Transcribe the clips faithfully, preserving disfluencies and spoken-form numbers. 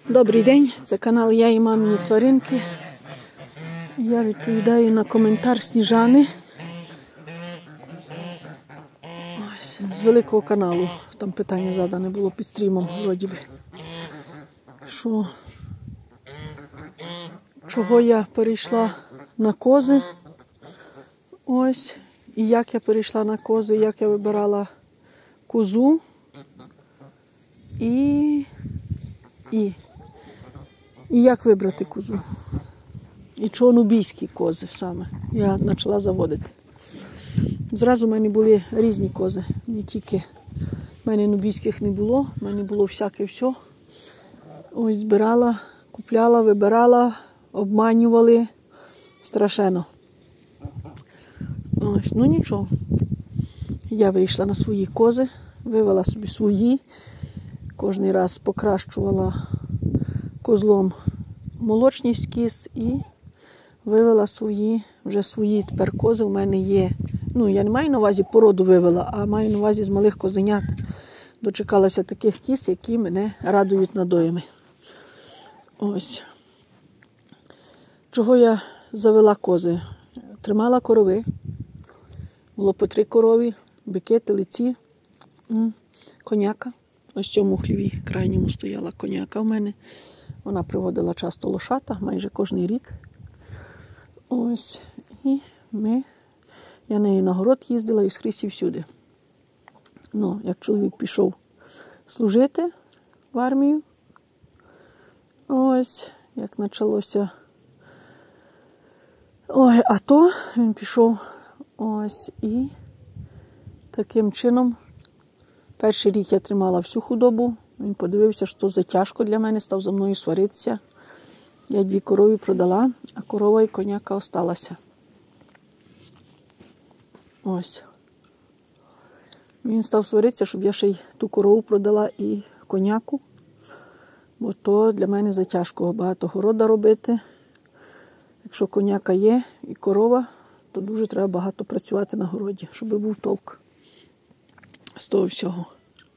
Добрий день, це канал Я і мамині тваринки. Я відповідаю на коментар Сніжани. Ось, з великого каналу. Там питання задане було під стрімом, вроді би. Що, чого я перейшла на кози. Ось. І як я перейшла на кози, як я вибирала козу. І... І... І як вибрати козу. І чого нубійські кози саме я почала заводити. Зразу в мене були різні кози. Не тільки в мене нубійських не було, в мене було всяке все. Ось збирала, купляла, вибирала, обманювали. Страшенно. Ось, ну нічого. Я вийшла на свої кози, вивела собі свої. Кожний раз покращувала козлом молочність кіз і вивела свої, вже свої тепер кози в мене є. Ну, я не маю на увазі породу вивела, а маю на увазі з малих козенят. Дочекалася таких кіз, які мене радують надоями. Ось. Чого я завела кози? Тримала корови. Було по три корові, бики, телиці, коняка. Ось в цьому хліві крайньому стояла коняка в мене. Вона приводила часто лошата, майже кожен рік. Ось. І ми, я нею на город їздила і скрізь і всюди. Ну, як чоловік пішов служити в армію, ось, як почалося ой, АТО, він пішов, ось, і таким чином перший рік я тримала всю худобу. Він подивився, що це тяжко для мене, став за мною сваритися. Я дві корови продала, а корова і коняка осталася. Ось. Він став сваритися, щоб я ще й ту корову продала і коняку. Бо то для мене затяжко багато города робити. Якщо коняка є і корова, то дуже треба багато працювати на городі, щоб був толк з того всього.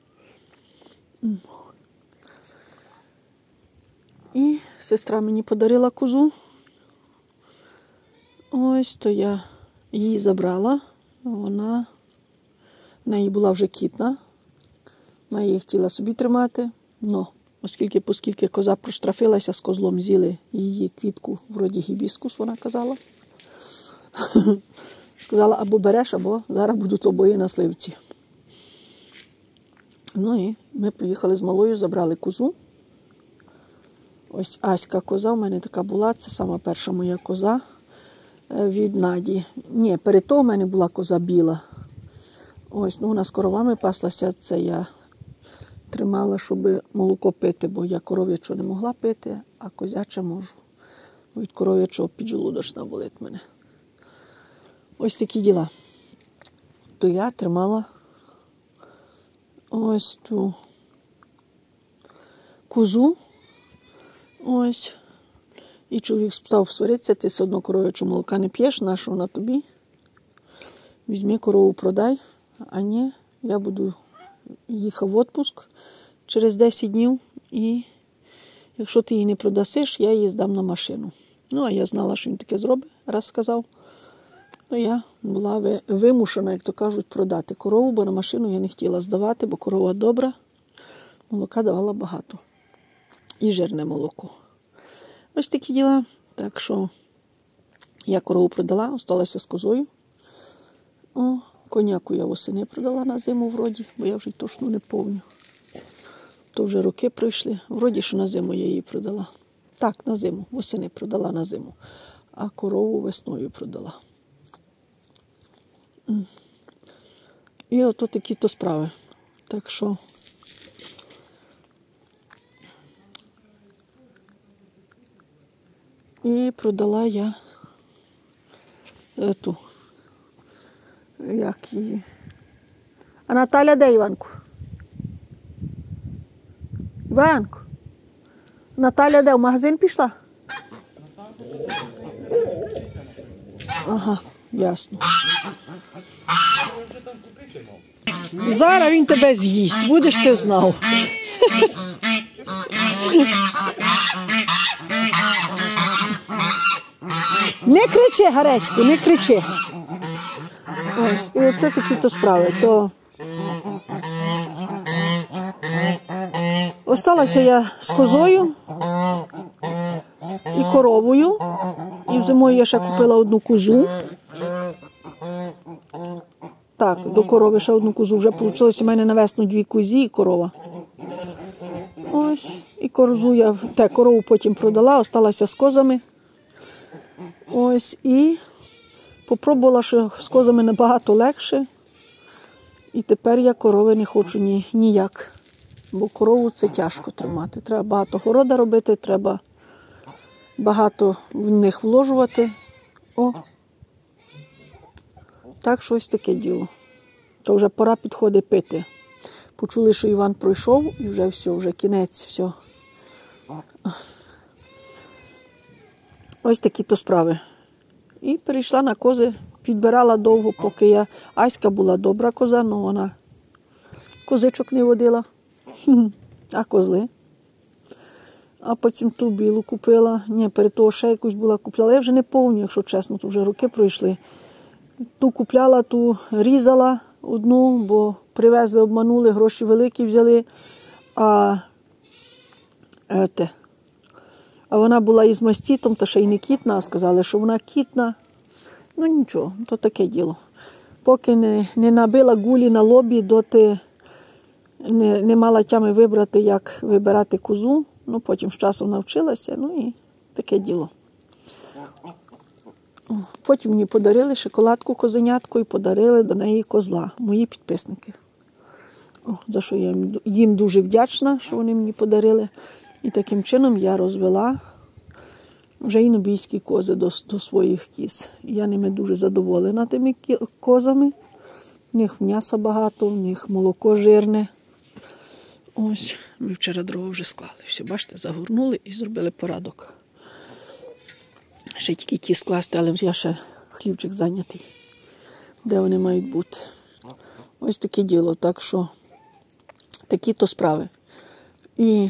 І сестра мені подарила козу. Ось, то я її забрала. Вона, в неї була вже кітна. Вона її хотіла собі тримати. Но, оскільки, оскільки коза проштрафилася, з козлом з'їли її квітку, вроді гібіскус, вона казала. Сказала, або береш, або зараз будуть обоє на сливці. Ну і ми поїхали з малою, забрали козу. Ось Аська коза в мене така була, це сама перша моя коза від Наді. Ні, перед того в мене була коза біла. Ось, ну вона з коровами паслася, це я тримала, щоб молоко пити, бо я коров'ячого не могла пити, а козяче можу. Від коров'ячого піджелудочна болить мене. Ось такі діла. То я тримала ось ту козу. Ось. І чоловік став сваритися, ти все одно коров'ячого молока не п'єш, на що вона тобі? Візьми корову, продай, а ні, я буду їхав в відпуск через десять днів, і якщо ти її не продасиш, я її здам на машину. Ну, а я знала, що він таке зробить, раз сказав. Ну, я була вимушена, як то кажуть, продати корову, бо на машину я не хотіла здавати, бо корова добра, молока давала багато. І жирне молоко. Ось такі діла. Так що я корову продала, осталася з козою. О, коняку я восени продала на зиму вроді, бо я вже точно не пам'ятаю. То вже роки пройшли. Вроді, що на зиму я її продала. Так, на зиму. Восени продала на зиму. А корову весною продала. І ото такі-то справи. Так що і продала я ту, як її. А Наталя де, Іванку? Іванку? Наталя де, в магазин пішла? Ага, ясно. Зараз він тебе з'їсть, будеш ти знав. Не кричи, Гареську, не кричи. Ось, і оце такі-то справи. То... Осталася я з козою і коровою. І зимою я ще купила одну козу. Так, до корови ще одну козу. Вже вийшло у мене на весну дві козі і корова. Ось, і козу я, те, корову потім продала, осталася з козами. Ось, і попробувала, що з козами набагато легше. І тепер я корови не хочу ні, ніяк. Бо корову це тяжко тримати. Треба багато города робити, треба багато в них вложувати. О, так, щось таке діло. То вже пора підходить пити. Почули, що Іван пройшов, і вже все, вже кінець, все. Ось такі-то справи. І перейшла на кози, підбирала довго, поки я... Аська була добра коза, але вона козичок не водила. А козли. А потім ту білу купила. Ні, перед того ще якусь була купляла. Я вже не пам'ятаю, якщо чесно, то вже роки пройшли. Ту купляла, ту різала одну, бо привезли, обманули, гроші великі взяли. А, ете, а вона була із мастітом, та ще й не кітна, а сказали, що вона кітна. Ну нічого, то таке діло. Поки не, не набила гулі на лобі, доти не, не мала тями вибрати, як вибирати козу. Ну, потім з часом навчилася, ну і таке діло. Потім мені подарили шоколадку козенятку і подарили до неї козла, мої підписники. О, за що я їм дуже вдячна, що вони мені подарили. І таким чином я розвела вже і нубійські кози до, до своїх кіз. Я ними дуже задоволена тими козами. В них м'яса багато, в них молоко жирне. Ось, ми вчора дрова вже склали. Все, бачите, загорнули і зробили порадок. Ще тільки ті скласти, але я ще хлібчик зайнятий. Де вони мають бути. Ось таке діло. Так що такі-то справи. І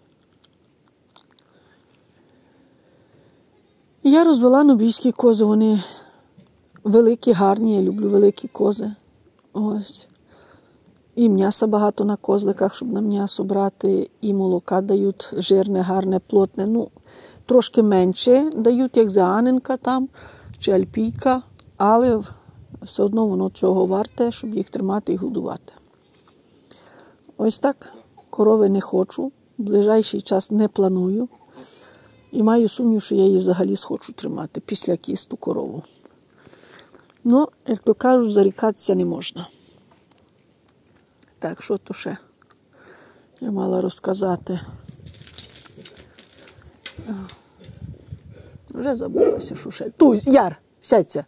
я розвела нубійські кози. Вони великі, гарні. Я люблю великі кози. Ось. І м'яса багато на козликах, щоб на м'ясо брати. І молока дають жирне, гарне, плотне. Ну, трошки менше дають, як зеаненка там, чи альпійка. Але все одно воно цього варте, щоб їх тримати і годувати. Ось так. Корови не хочу. В ближайший час не планую. І маю сумнів, що я її взагалі схочу тримати після кісту корову. Ну, як то кажуть, зарікатися не можна. Так, що то ще я мала розказати. Вже забулася, що ще. Ту, Яр, сядься.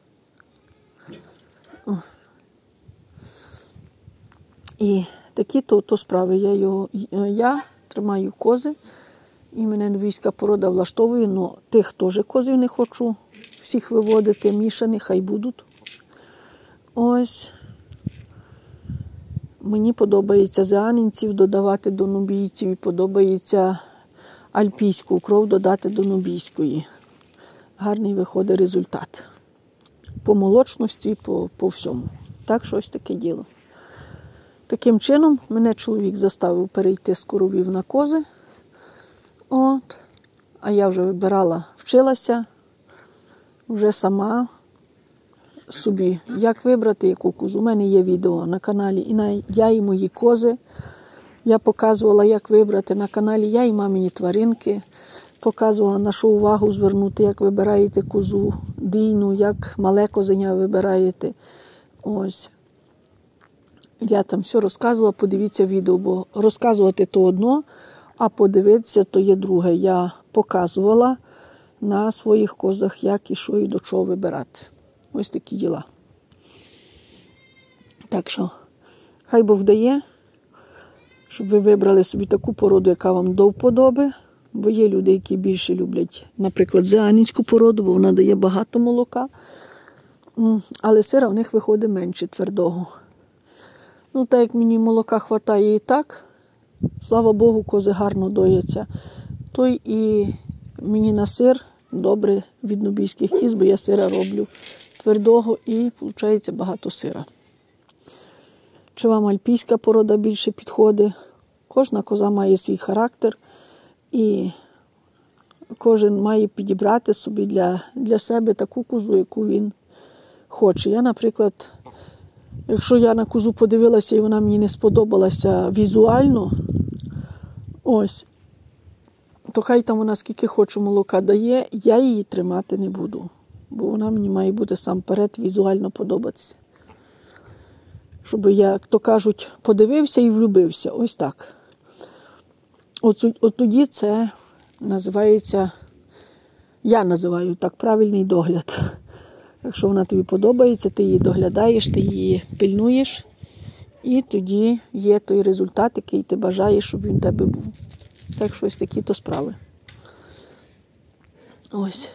І такі то, то справи. Я, його, я тримаю кози, і мене нубійська порода влаштовує, але тих теж козів не хочу всіх виводити, мішаних, хай будуть. Ось. Мені подобається зеанинців додавати до нубійців, і подобається альпійську кров додати до нубійської. Гарний виходить результат. По молочності, по, по всьому. Так, щось таке діло. Таким чином, мене чоловік заставив перейти з коровів на кози. От. А я вже вибирала, вчилася вже сама собі, як вибрати яку козу. У мене є відео на каналі і на я і мої кози. Я показувала, як вибрати на каналі я і мамині тваринки. Показувала, на що увагу звернути, як вибираєте козу дійну, як мале козеня вибираєте. Ось. Я там все розказувала, подивіться відео, бо розказувати то одно, а подивитися то є друге. Я показувала на своїх козах, як і що і до чого вибирати. Ось такі діла. Так що, хай Бог дає, щоб ви вибрали собі таку породу, яка вам до вподоби. Бо є люди, які більше люблять, наприклад, зеанинську породу, бо вона дає багато молока. Але сира в них виходить менше твердого. Ну, так як мені молока вистачає і так, Слава Богу, кози гарно дояться. Той і мені на сир добре від нубійських кіз, бо я сира роблю твердого і виходить багато сира. Чи вам альпійська порода більше підходить? Кожна коза має свій характер і кожен має підібрати собі для, для себе таку козу, яку він хоче. Я, наприклад, якщо я на козу подивилася і вона мені не сподобалася візуально, ось, то хай там вона скільки хоче молока дає, я її тримати не буду. Бо вона мені має бути сам перед візуально подобатися. Щоб я, як то кажуть, подивився і влюбився. Ось так. От, от тоді це називається, я називаю так, правильний догляд. Якщо вона тобі подобається, ти її доглядаєш, ти її пильнуєш, і тоді є той результат, який ти бажаєш, щоб він в тебе був. Так що ось такі-то справи. Ось.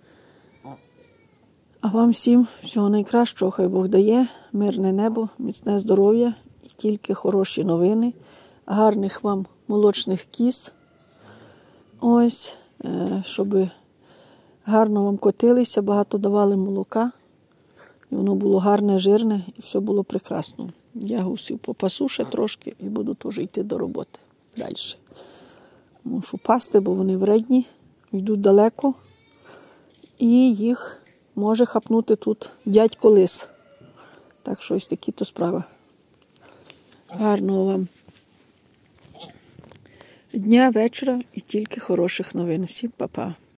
А вам всім всього найкращого, хай Бог дає, мирне небо, міцне здоров'я і тільки хороші новини, гарних вам молочних кіз. Ось, щоб гарно вам котилися, багато давали молока, і воно було гарне, жирне, і все було прекрасно. Я гусів попасу ще трошки і буду теж йти до роботи далі. Мушу пасти, бо вони вредні, йдуть далеко, і їх може хапнути тут дядько лис. Так що ось такі-то справи. Гарного вам дня, вечора і тільки хороших новин. Всім па-па.